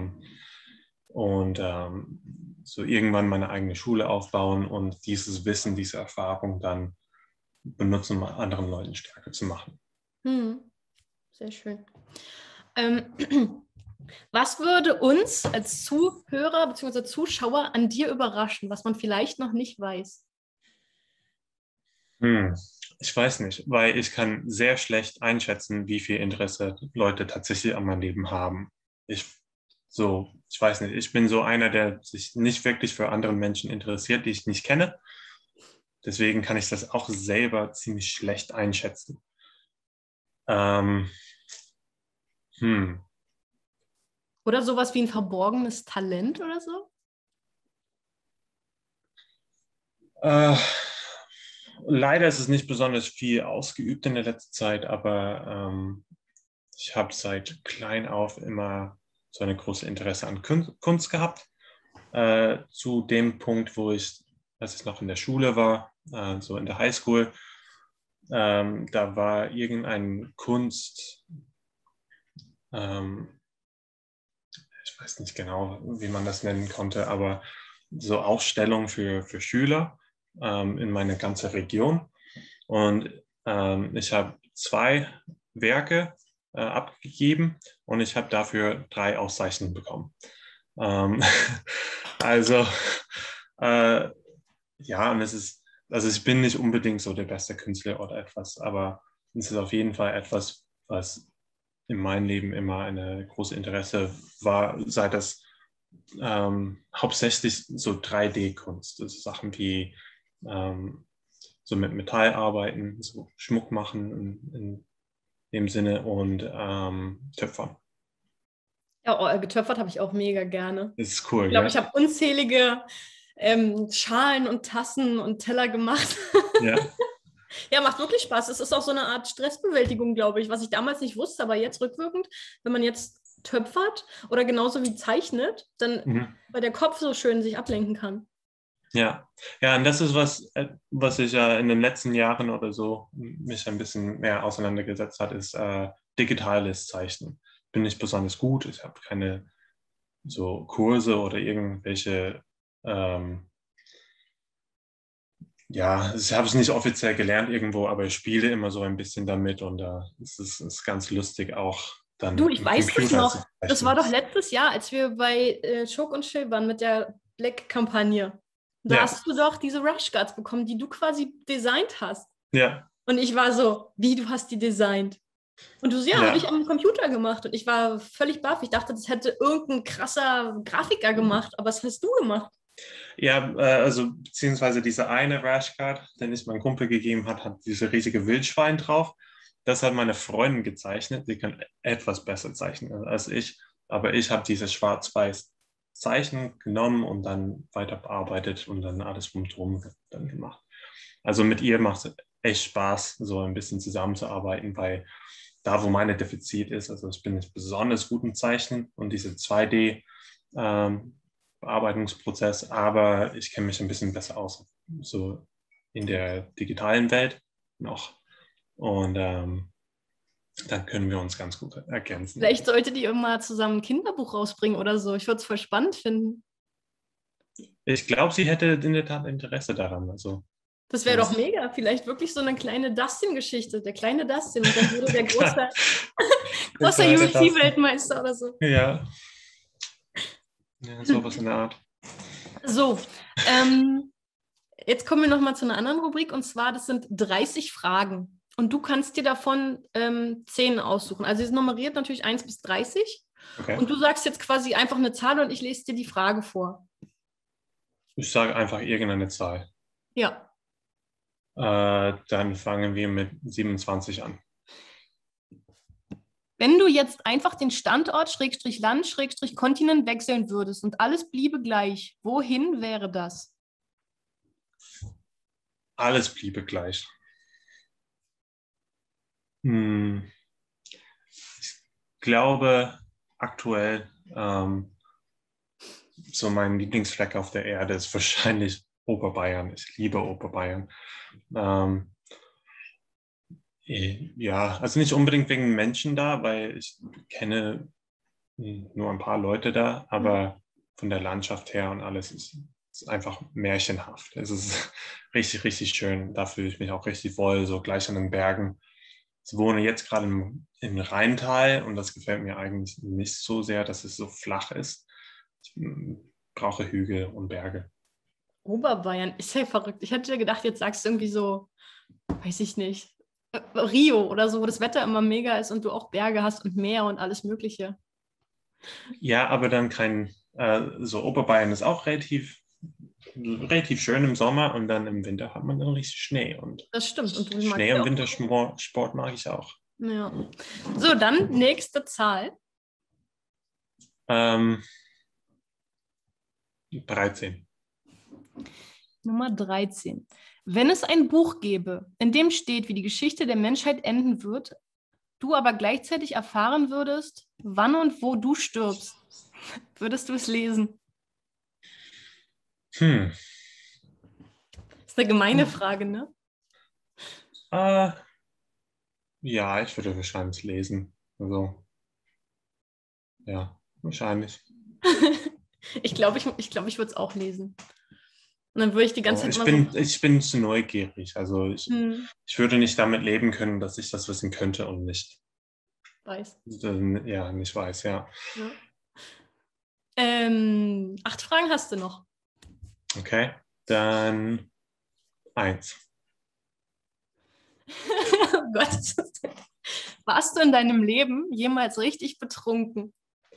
Und so irgendwann meine eigene Schule aufbauen und dieses Wissen, diese Erfahrung dann benutzen, um anderen Leuten stärker zu machen.
Hm. Sehr schön. Ähm, was würde uns als Zuhörer bzw. Zuschauer an dir überraschen, was man vielleicht noch nicht weiß?
Hm. Ich weiß nicht, weil ich kann sehr schlecht einschätzen, wie viel Interesse Leute tatsächlich an meinem Leben haben. Ich weiß nicht, ich bin so einer, der sich nicht wirklich für andere Menschen interessiert, die ich nicht kenne. Deswegen kann ich das auch selber ziemlich schlecht einschätzen. Ähm, hm.
Oder sowas wie ein verborgenes Talent oder so?
Äh, Leider ist es nicht besonders viel ausgeübt in der letzten Zeit, aber ich habe seit klein auf immer so eine große Interesse an Kunst gehabt. Zu dem Punkt, als ich noch in der Schule war, so in der Highschool. Da war irgendein Kunst, ich weiß nicht genau, wie man das nennen konnte, aber so Ausstellung für Schüler in meiner ganzen Region. Und ich habe 2 Werke abgegeben und ich habe dafür 3 Auszeichnungen bekommen. Also ja, und also ich bin nicht unbedingt so der beste Künstler oder etwas, aber es ist auf jeden Fall etwas, was in meinem Leben immer eine große Interesse war, sei das hauptsächlich so 3D-Kunst, also Sachen wie so mit Metall arbeiten, so Schmuck machen in dem Sinne und Töpfern.
Ja, oh, getöpfert habe ich auch mega gerne.
Das ist
Ich
cool,
glaube,
gell?
ich habe unzählige Schalen und Tassen und Teller gemacht.
Ja.
Ja, macht wirklich Spaß. Es ist auch so eine Art Stressbewältigung, glaube ich, was ich damals nicht wusste, aber jetzt rückwirkend, wenn man jetzt töpfert oder genauso wie zeichnet, dann
Mhm.
weil der Kopf so schön sich ablenken kann.
Ja, ja, und das ist was ich ja in den letzten Jahren oder so mich ein bisschen mehr auseinandergesetzt hat, ist digitales Zeichnen. Bin nicht besonders gut, ich habe keine so Kurse oder irgendwelche, ja, ich habe es nicht offiziell gelernt irgendwo, aber ich spiele immer so ein bisschen damit und ist ganz lustig auch
Du,
dann
ich
im
weiß das
Computer zu
noch. Das war
zeichnen.
doch letztes Jahr, als wir bei Choke und Chill waren mit der Black-Kampagne. Da
Ja,
hast du doch diese Rush Guards bekommen, die du quasi designt hast.
ja,
Und ich war so, wie, du hast die designt? Und du so, ja, habe ich
ja.
am Computer gemacht. Und ich war völlig baff. Ich dachte, das hätte irgendein krasser Grafiker gemacht. Aber was hast du gemacht?
Ja, also beziehungsweise diese eine Rashcard, den ich meinem Kumpel gegeben hat diese riesige Wildschwein drauf. Das hat meine Freundin gezeichnet. Sie kann etwas besser zeichnen als ich, aber ich habe dieses schwarz-weiß Zeichen genommen und dann weiter bearbeitet und dann alles rundherum dann gemacht. Also mit ihr macht es echt Spaß, so ein bisschen zusammenzuarbeiten, weil da, wo meine Defizit ist, also ich bin nicht besonders gut im Zeichnen und diese 2D Bearbeitungsprozess, aber ich kenne mich ein bisschen besser aus, so in der digitalen Welt noch. Und dann können wir uns ganz gut ergänzen.
Vielleicht solltet ihr mal zusammen ein Kinderbuch rausbringen oder so. Ich würde es voll spannend finden.
Ich glaube, sie hätte in der Tat Interesse daran. Also,
Das wäre doch
sowas.
mega. Vielleicht wirklich so eine kleine Dustin-Geschichte. Der kleine Dustin. Und dann würde der große,
Der
großer
kleine Dustin.
UFC-Weltmeister oder so.
Ja, ja, sowas in der Art.
So, jetzt kommen wir nochmal zu einer anderen Rubrik. Und zwar, das sind 30 Fragen. Und du kannst dir davon 10 aussuchen. Also es ist nummeriert natürlich 1 bis 30.
Okay.
Und du sagst jetzt quasi einfach eine Zahl und ich lese dir die Frage vor.
Ich sage einfach irgendeine Zahl.
Ja.
Dann fangen wir mit 27 an.
Wenn du jetzt einfach den Standort, Schrägstrich Land, Schrägstrich Kontinent wechseln würdest und alles bliebe gleich, wohin wäre das?
Alles bliebe gleich. Ich glaube, aktuell so mein Lieblingsfleck auf der Erde ist wahrscheinlich Oberbayern. Ich liebe Oberbayern. Ja, also nicht unbedingt wegen Menschen da, weil ich kenne nur ein paar Leute da, aber von der Landschaft her und alles ist einfach märchenhaft. Es ist richtig, richtig schön. Da fühle ich mich auch richtig wohl, so gleich an den Bergen. Ich wohne jetzt gerade im Rheintal und das gefällt mir eigentlich nicht so sehr, dass es so flach ist. Ich brauche Hügel und Berge.
Oberbayern, ist ja verrückt. Ich hätte gedacht, jetzt sagst du irgendwie so, weiß ich nicht, Rio oder so, wo das Wetter immer mega ist und du auch Berge hast und Meer und alles Mögliche.
Ja, aber dann so Oberbayern ist auch relativ schön im Sommer und dann im Winter hat man dann richtig Schnee. Und
Das stimmt. Und du magst
Schnee-
ja
und
auch.
Wintersport mag ich auch.
Ja. So, dann nächste Zahl.
13.
Nummer 13. Wenn es ein Buch gäbe, in dem steht, wie die Geschichte der Menschheit enden wird, du aber gleichzeitig erfahren würdest, wann und wo du stirbst, würdest du es lesen?
Hm.
Das ist eine gemeine Frage, ne?
Ja, ich würde wahrscheinlich lesen. Also, ja, wahrscheinlich.
Ich würde es auch lesen. Und dann würde ich die ganze
So,
Zeit mal so,
ich bin zu neugierig. Also
hm,
ich würde nicht damit leben können, dass ich das wissen könnte und nicht,
weiß.
ja, nicht weiß, ja.
Ja. 8 Fragen hast du noch.
Okay, dann 1.
Oh Gott. Warst du in deinem Leben jemals richtig betrunken?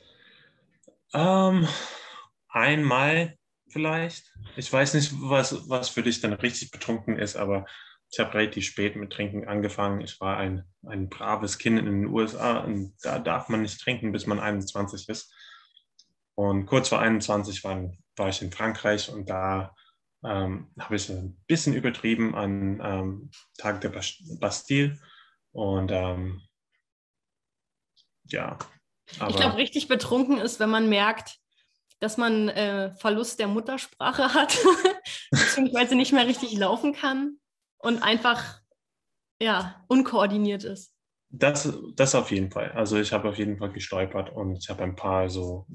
Ähm, Einmal vielleicht. Ich weiß nicht, was für dich dann richtig betrunken ist, aber ich habe relativ spät mit Trinken angefangen. Ich war ein braves Kind in den USA und da darf man nicht trinken, bis man 21 ist. Und kurz vor 21 war ich in Frankreich und da habe ich ein bisschen übertrieben an Tag der Bastille. Und ja,
Ich glaube,
aber
richtig betrunken ist, wenn man merkt, dass man Verlust der Muttersprache hat, beziehungsweise nicht mehr richtig laufen kann und einfach ja, unkoordiniert ist.
das auf jeden Fall. Also ich habe auf jeden Fall gestolpert und ich habe ein paar so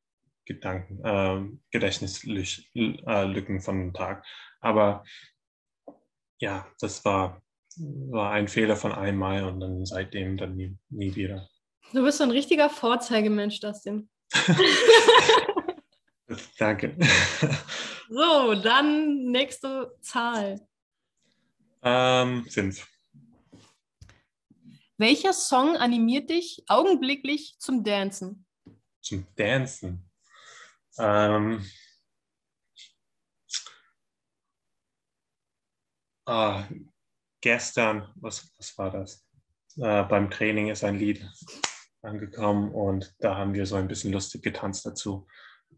Gedächtnislücken von dem Tag. Aber ja, war ein Fehler von einmal und dann seitdem dann nie wieder.
Du bist so ein richtiger Vorzeigemensch, Dustin.
Danke.
So, dann nächste Zahl.
5.
Welcher Song animiert dich augenblicklich zum Dancen?
Zum Dancen. Ähm, ah, Gestern, was war das? Beim Training ist ein Lied angekommen und da haben wir so ein bisschen lustig getanzt dazu.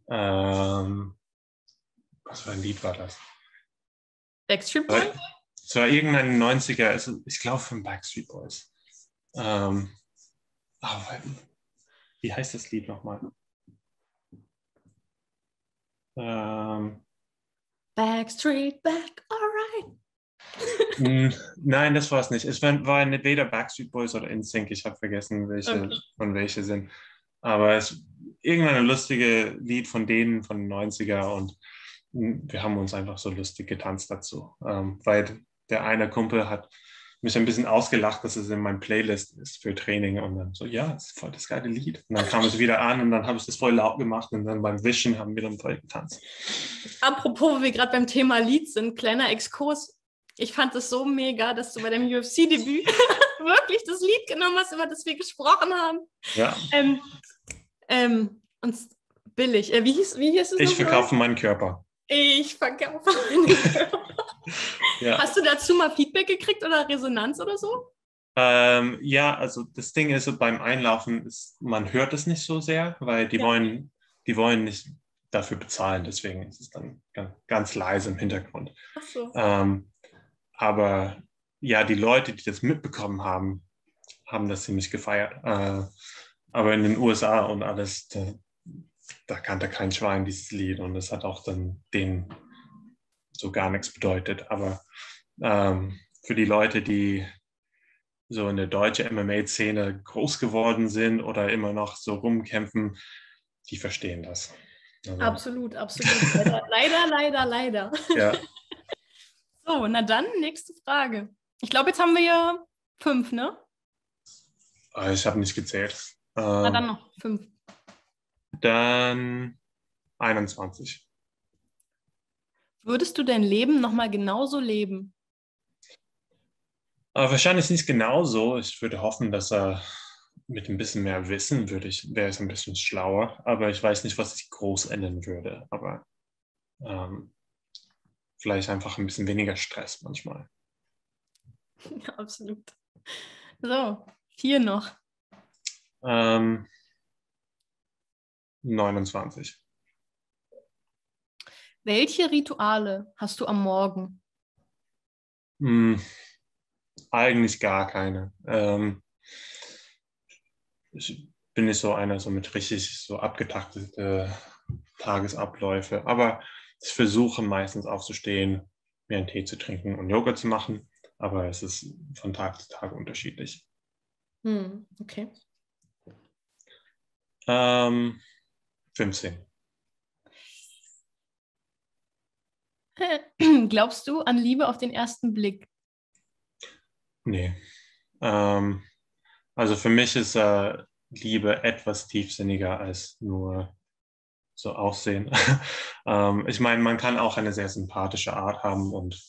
Was für ein Lied war das?
Backstreet Boys?
Es war irgendein 90er, also ich glaube von Backstreet Boys. Ähm, oh, wie heißt das Lied nochmal?
Backstreet Back, alright.
Nein, das war es nicht. Es war weder Backstreet Boys oder NSYNC. Ich habe vergessen,
Okay.
welche sind. Aber es irgendein lustiges Lied von denen von den 90er und wir haben uns einfach so lustig getanzt dazu. Weil der eine Kumpel hat mich ein bisschen ausgelacht, dass es in meinem Playlist ist für Training und dann so, ja, das ist voll das geile Lied. Und dann kam es wieder an und dann habe ich das voll laut gemacht und dann beim Wischen haben wir dann voll getanzt.
Apropos, wo wir gerade beim Thema Lied sind, kleiner Exkurs. Ich fand es so mega, dass du bei deinem UFC-Debüt wirklich das Lied genommen hast, über das wir gesprochen haben.
Ja.
Und billig. Wie hieß es
Ich
nochmal?
verkaufe meinen Körper.
Ich verkaufe meinen Körper.
Ja.
Hast du dazu mal Feedback gekriegt oder Resonanz oder so?
Ja, also das Ding ist, beim Einlaufen, man hört es nicht so sehr, weil die wollen nicht dafür bezahlen, deswegen ist es dann ganz leise im Hintergrund.
Ach so.
Aber ja, die Leute, die das mitbekommen haben das ziemlich gefeiert. Aber in den USA und alles, da kannte kein Schwein dieses Lied und es hat auch dann denen so gar nichts bedeutet. Aber für die Leute, die so in der deutschen MMA-Szene groß geworden sind oder immer noch so rumkämpfen, die verstehen das. Also,
Absolut, absolut. Leider.
ja.
So, na dann, nächste Frage. Ich glaube, jetzt haben wir ja 5, ne?
Ich habe nicht gezählt.
Na dann noch 5.
Dann 21.
Würdest du dein Leben nochmal genauso leben?
Wahrscheinlich nicht genauso. Ich würde hoffen, dass mit ein bisschen mehr Wissen wäre es ein bisschen schlauer. Aber ich weiß nicht, was ich groß ändern würde. Aber vielleicht einfach ein bisschen weniger Stress manchmal.
Ja, absolut. So, 4 noch.
29.
Welche Rituale hast du am Morgen?
Eigentlich gar keine. Ich bin nicht so einer so mit richtig so abgetaktete Tagesabläufe, aber ich versuche meistens aufzustehen, mir einen Tee zu trinken und Yoga zu machen, aber es ist von Tag zu Tag unterschiedlich.
Okay.
15.
Glaubst du an Liebe auf den ersten Blick?
Nee. Also für mich ist Liebe etwas tiefsinniger als nur so Aussehen. Ich meine, man kann auch eine sehr sympathische Art haben und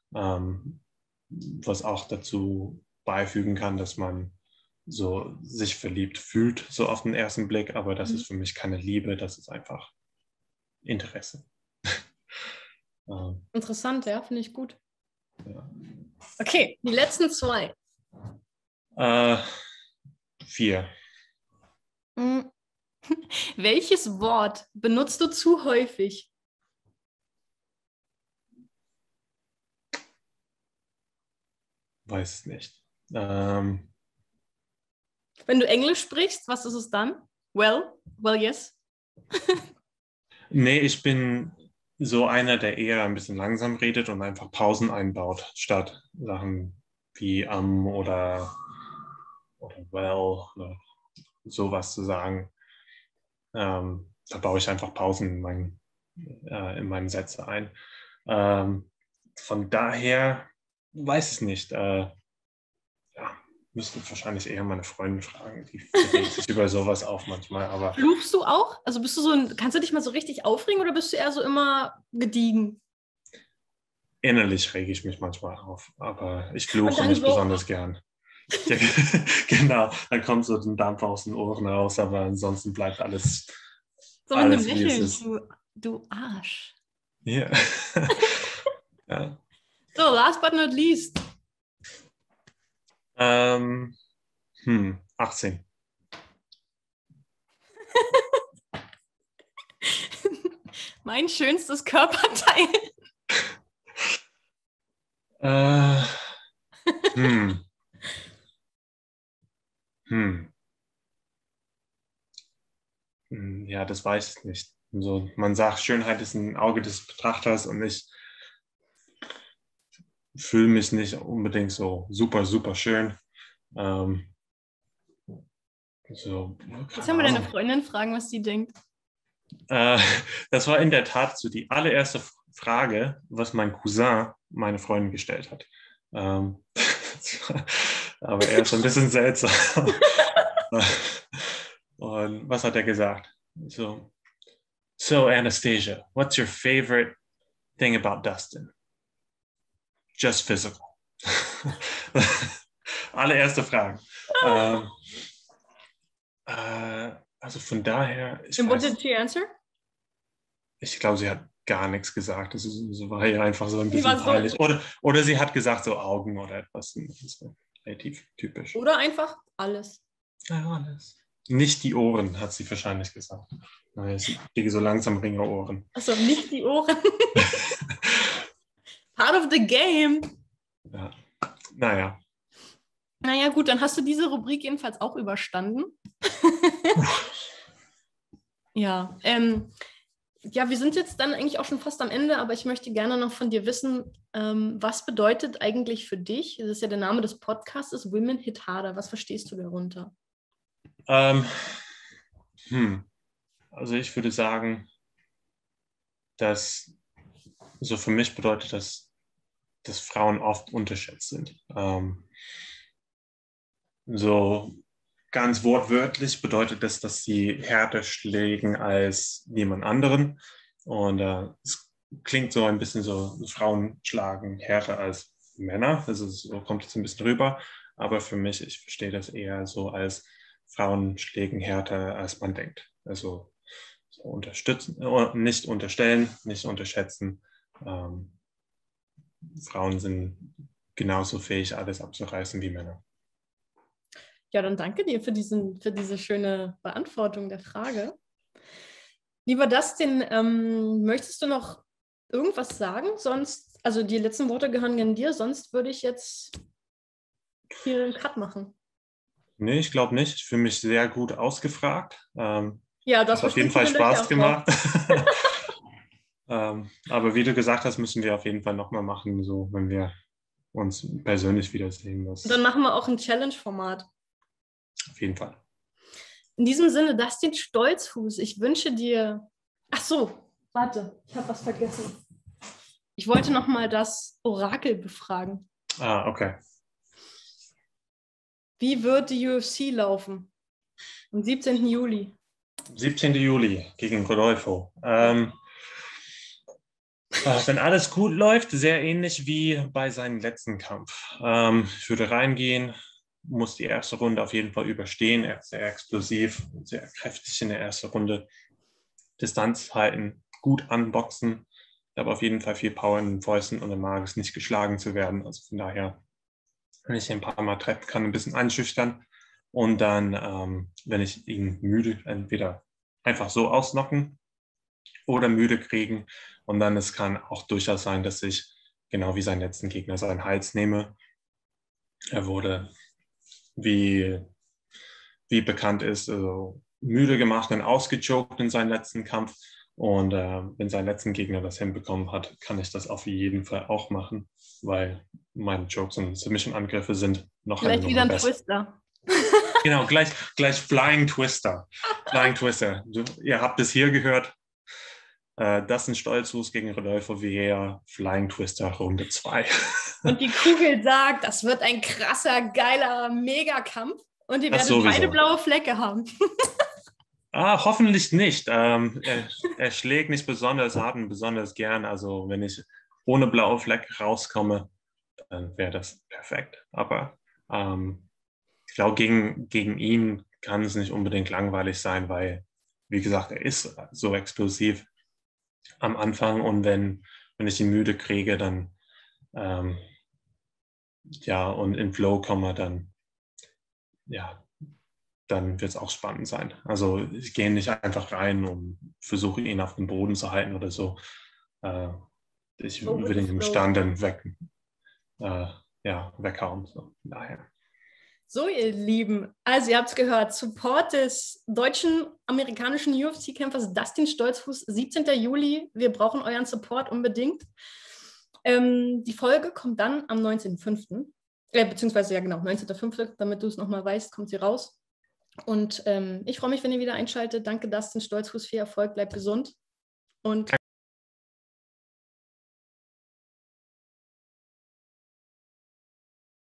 was auch dazu beifügen kann, dass man so sich verliebt fühlt, so auf den ersten Blick, aber das ist für mich keine Liebe, das ist einfach Interesse.
Interessant, ja, finde ich gut.
Ja.
Okay, die letzten 2.
4.
Welches Wort benutzt du zu häufig?
Weiß es nicht.
Wenn du Englisch sprichst, was ist es dann? Well, yes.
Nee, ich bin so einer, der eher ein bisschen langsam redet und einfach Pausen einbaut, statt Sachen wie oder well oder sowas zu sagen. Da baue ich einfach Pausen in meinen Sätze ein. Von daher weiß ich nicht. Ja, müsste wahrscheinlich eher meine Freundin fragen. Die regt sich über sowas auf manchmal. Aber
Fluchst du auch? Also bist du kannst du dich mal so richtig aufregen oder bist du eher so immer gediegen?
innerlich rege ich mich manchmal auf. Aber ich
Und
fluche
dann
nicht
so,
besonders gern. Ja, genau, dann kommt so ein Dampf aus den Ohren raus, aber ansonsten bleibt alles,
so mit einem
wie es
Lächeln,
ist.
du Arsch.
Ja. Ja.
So, last but not least.
18.
Mein schönstes Körperteil.
Äh, hm. Hm. Ja, das weiß ich nicht. Also, man sagt, Schönheit ist ein Auge des Betrachters und ich fühle mich nicht unbedingt so super, super schön. So,
Jetzt
keine
haben wir deine
Ahnung.
Freundin fragen, was sie denkt.
Das war in der Tat so die allererste Frage, was mein Cousin meine Freundin gestellt hat. Aber er ist ein bisschen seltsam. Und was hat er gesagt? So Anastasia, what's your favorite thing about Dustin? Just physical. Allererste Frage. Also von daher,
And what did she answer?
ich glaube, sie hat gar nichts gesagt. Das war ja einfach so ein
Sie
bisschen
war
peinlich.
so,
Oder sie hat gesagt, so Augen oder etwas. Das ist relativ typisch.
oder einfach alles.
Ja, alles. Nicht die Ohren, hat sie wahrscheinlich gesagt. Ich kriege so langsam Ringerohren.
Achso, nicht die Ohren. Part of the game.
Ja. Naja.
Naja, gut, dann hast du diese Rubrik jedenfalls auch überstanden. Ja, ja, wir sind jetzt dann eigentlich auch schon fast am Ende, aber ich möchte gerne noch von dir wissen, was bedeutet eigentlich für dich, das ist ja der Name des Podcasts, ist Women Hit Harder. Was verstehst du darunter?
Also ich würde sagen, dass so für mich bedeutet das, dass Frauen oft unterschätzt sind. So ganz wortwörtlich bedeutet das, dass sie härter schlägen als jemand anderen. Und es klingt so ein bisschen so, Frauen schlagen härter als Männer. Also so kommt es ein bisschen rüber. Aber für mich, ich verstehe das eher so als Frauen schlägen härter, als man denkt. Also so unterstützen, nicht unterstellen, nicht unterschätzen. Frauen sind genauso fähig, alles abzureißen wie Männer.
Ja, dann danke dir für diese schöne Beantwortung der Frage. Lieber Dustin, möchtest du noch irgendwas sagen? Sonst, also die letzten Worte gehören an dir, sonst würde ich jetzt hier einen Cut machen.
Nee, ich glaube nicht. Ich fühle mich sehr gut ausgefragt.
Ja, du hast
Hat auf jeden
bestimmt
Fall
viele Löcher
Spaß
im Bauch.
gemacht. Aber wie du gesagt hast, müssen wir auf jeden Fall nochmal machen, so wenn wir uns persönlich wiedersehen.
Und dann machen wir auch ein Challenge-Format.
Auf jeden Fall.
In diesem Sinne, Dustin Stolzfuß, ich wünsche dir... Ach so, warte, ich habe was vergessen. Ich wollte nochmal das Orakel befragen.
Okay.
Wie wird die UFC laufen? Am 17. Juli.
17. Juli gegen Rodolfo. Wenn alles gut läuft, sehr ähnlich wie bei seinem letzten Kampf. Ich würde reingehen, muss die erste Runde auf jeden Fall überstehen. Er ist sehr explosiv, sehr kräftig in der ersten Runde. Distanz halten, gut anboxen. Ich habe auf jeden Fall viel Power in den Fäusten und er mag es nicht geschlagen zu werden. Also von daher, wenn ich ihn ein paar Mal treffen kann, ein bisschen einschüchtern. Und dann, wenn ich ihn müde, entweder einfach so ausnocken oder müde kriegen. Und dann, es kann auch durchaus sein, dass ich, genau wie seinen letzten Gegner, seinen Hals nehme. Er wurde, wie bekannt ist, also müde gemacht und ausgechoked in seinem letzten Kampf. Und wenn sein letzten Gegner das hinbekommen hat, kann ich das auf jeden Fall auch machen, weil meine Chokes und Submission-Angriffe sind noch
Vielleicht wieder ein Twister.
Genau, gleich Flying Twister. Flying Twister. Ihr habt es hier gehört. Das sind Stolzfuß gegen Rodolfo Vieira, Flying Twister, Runde 2.
Und die Kugel sagt, das wird ein krasser, geiler Megakampf. Und ihr werdet beide blaue Flecke haben.
Hoffentlich nicht. Er schlägt nicht besonders hart und besonders gern. Also wenn ich ohne blaue Flecke rauskomme, dann wäre das perfekt. Aber ich glaube, gegen ihn kann es nicht unbedingt langweilig sein, weil, wie gesagt, er ist so explosiv am Anfang. Und wenn ich ihn müde kriege, dann und in Flow komme, dann wird es auch spannend sein. Also ich gehe nicht einfach rein und versuche ihn auf dem Boden zu halten oder so. Ich will ihn im Stand dann weghauen. So, daher.
So, ihr Lieben, also ihr habt es gehört, Support des deutschen, amerikanischen UFC-Kämpfers Dustin Stolzfuß, 17. Juli. Wir brauchen euren Support unbedingt. Die Folge kommt dann am 19.05. Beziehungsweise, ja genau, 19.05., damit du es nochmal weißt, kommt sie raus. Und ich freue mich, wenn ihr wieder einschaltet. Danke, Dustin Stolzfuß, viel Erfolg, bleibt gesund. Und